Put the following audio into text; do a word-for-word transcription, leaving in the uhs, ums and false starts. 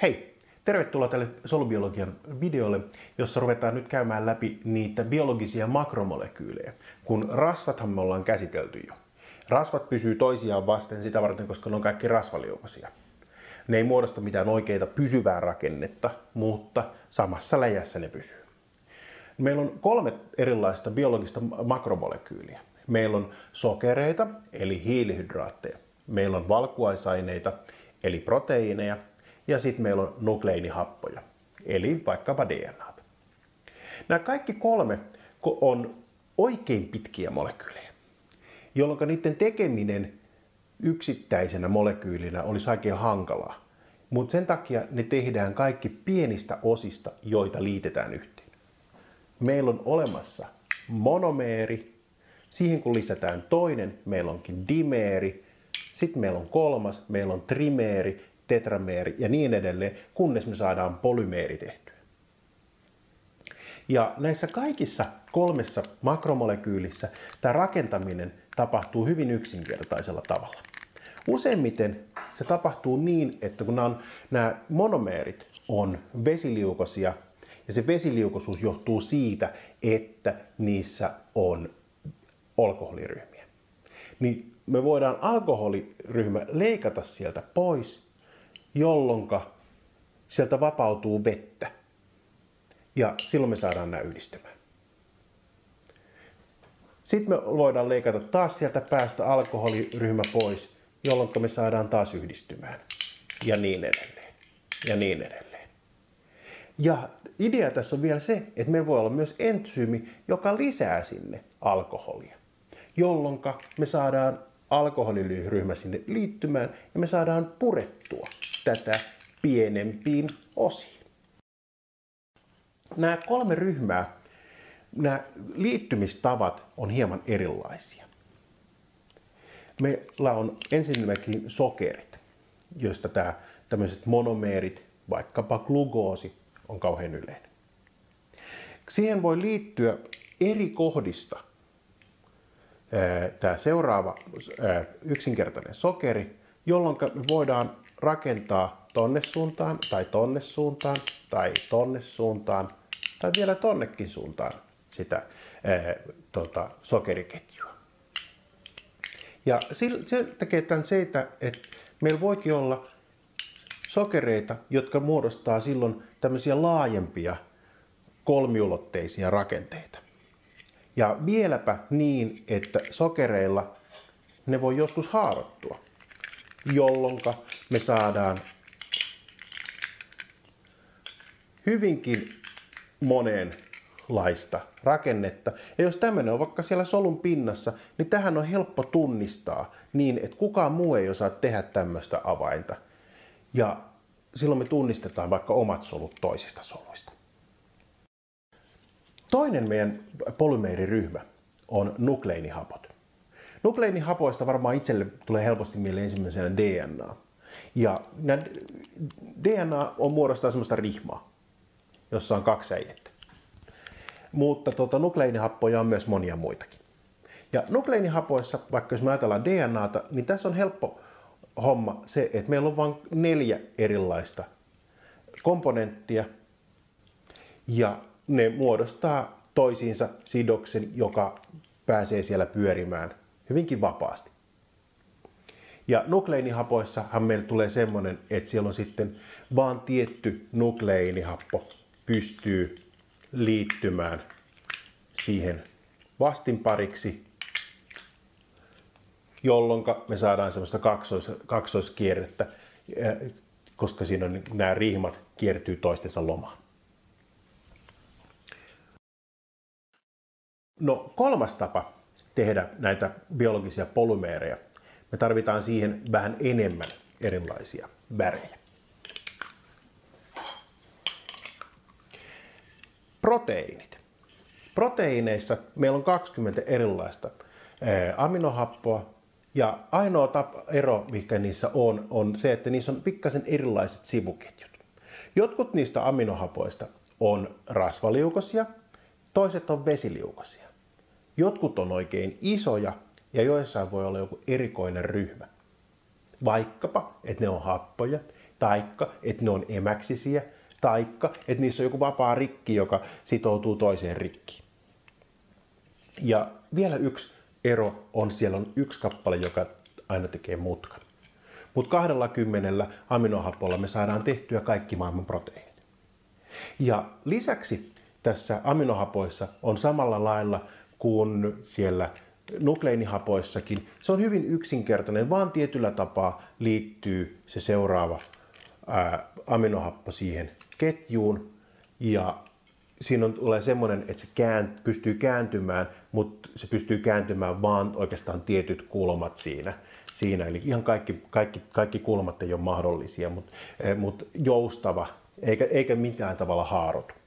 Hei! Tervetuloa tälle solubiologian videolle, jossa ruvetaan nyt käymään läpi niitä biologisia makromolekyylejä, kun rasvathan me ollaan käsitelty jo. Rasvat pysyy toisiaan vasten sitä varten, koska ne on kaikki rasvaliukoisia. Ne ei muodosta mitään oikeita pysyvää rakennetta, mutta samassa läjässä ne pysyy. Meillä on kolme erilaista biologista makromolekyyliä. Meillä on sokereita, eli hiilihydraatteja. Meillä on valkuaisaineita, eli proteiineja. Ja sitten meillä on nukleinihappoja, eli vaikkapa D N A:ta. Nämä kaikki kolme on oikein pitkiä molekyylejä, jolloin niiden tekeminen yksittäisenä molekyylinä olisi oikein hankalaa. Mutta sen takia ne tehdään kaikki pienistä osista, joita liitetään yhteen. Meillä on olemassa monomeeri, siihen kun lisätään toinen, meillä onkin dimeeri, sitten meillä on kolmas, meillä on trimeeri, tetrameeri ja niin edelleen, kunnes me saadaan polymeeri tehtyä. Ja näissä kaikissa kolmessa makromolekyylissä tämä rakentaminen tapahtuu hyvin yksinkertaisella tavalla. Useimmiten se tapahtuu niin, että kun nämä, on, nämä monomeerit on vesiliukoisia, ja se vesiliukoisuus johtuu siitä, että niissä on alkoholiryhmiä. Niin me voidaan alkoholiryhmä leikata sieltä pois, jolloin sieltä vapautuu vettä. Ja silloin me saadaan nämä yhdistymään. Sitten me voidaan leikata taas sieltä päästä alkoholiryhmä pois, jolloin me saadaan taas yhdistymään. Ja niin edelleen. Ja niin edelleen. Ja idea tässä on vielä se, että meillä voi olla myös entsyymi, joka lisää sinne alkoholia. Jolloin me saadaan alkoholiryhmä sinne liittymään ja me saadaan purettua tätä pienempiin osiin. Nämä kolme ryhmää, nämä liittymistavat on hieman erilaisia. Meillä on ensinnäkin sokerit, joista tämä tämmöiset monomeerit, vaikkapa glukoosi, on kauhean yleinen. Siihen voi liittyä eri kohdista tämä seuraava yksinkertainen sokeri, jolloin me voidaan rakentaa tonne suuntaan tai tonne suuntaan tai tonne suuntaan tai vielä tonnekin suuntaan sitä ää, tota, sokeriketjua. Ja se tekee tämän siitä, että meillä voikin olla sokereita, jotka muodostaa silloin tämmöisiä laajempia kolmiulotteisia rakenteita. Ja vieläpä niin, että sokereilla ne voi joskus haarottua, jolloin me saadaan hyvinkin monenlaista rakennetta. Ja jos tämmöinen on vaikka siellä solun pinnassa, niin tähän on helppo tunnistaa niin, että kukaan muu ei osaa tehdä tämmöistä avainta. Ja silloin me tunnistetaan vaikka omat solut toisista soluista. Toinen meidän polymeeriryhmä on nukleinihapot. Nukleinihapoista varmaan itselle tulee helposti mieleen ensimmäisenä D N A. Ja D N A on muodostaa semmoista rihmaa, jossa on kaksi säijettä. Mutta tuota, nukleinihappoja on myös monia muitakin. Ja nukleinihapoissa, vaikka jos me ajatellaan D N A:ta, niin tässä on helppo homma se, että meillä on vain neljä erilaista komponenttia. Ja ne muodostaa toisiinsa sidoksen, joka pääsee siellä pyörimään hyvinkin vapaasti. Ja nukleinihapoissahan meille tulee semmoinen, että siellä on sitten vaan tietty nukleinihappo pystyy liittymään siihen vastinpariksi, jolloin me saadaan semmoista kaksois, kaksoiskierrettä, koska siinä on, nämä rihmat kiertyy toistensa lomaan. No, kolmas tapa tehdä näitä biologisia polymeereja. Me tarvitaan siihen vähän enemmän erilaisia värejä. Proteiinit. Proteiineissa meillä on kaksikymmentä erilaista aminohappoa ja ainoa tapa, ero, mikä niissä on, on se, että niissä on pikkasen erilaiset sivuketjut. Jotkut niistä aminohapoista on rasvaliukoisia, toiset on vesiliukoisia. Jotkut on oikein isoja ja joissain voi olla joku erikoinen ryhmä. Vaikkapa, että ne on happoja taikka että ne on emäksisiä, taikka että niissä on joku vapaa rikki, joka sitoutuu toiseen rikkiin. Ja vielä yksi ero on, siellä on yksi kappale, joka aina tekee mutkan. Mutta kahdellakymmenellä aminohapolla me saadaan tehtyä kaikki maailman proteiinit. Ja lisäksi tässä aminohapoissa on samalla lailla kuin siellä nukleinihapoissakin. Se on hyvin yksinkertainen, vaan tietyllä tapaa liittyy se seuraava ää, aminohappo siihen ketjuun. Ja siinä on, tulee semmoinen, että se kään, pystyy kääntymään, mutta se pystyy kääntymään vaan oikeastaan tietyt kulmat siinä. siinä. Eli ihan kaikki, kaikki, kaikki kulmat ei ole mahdollisia, mutta, mutta joustava, eikä, eikä mitään tavalla haarotu.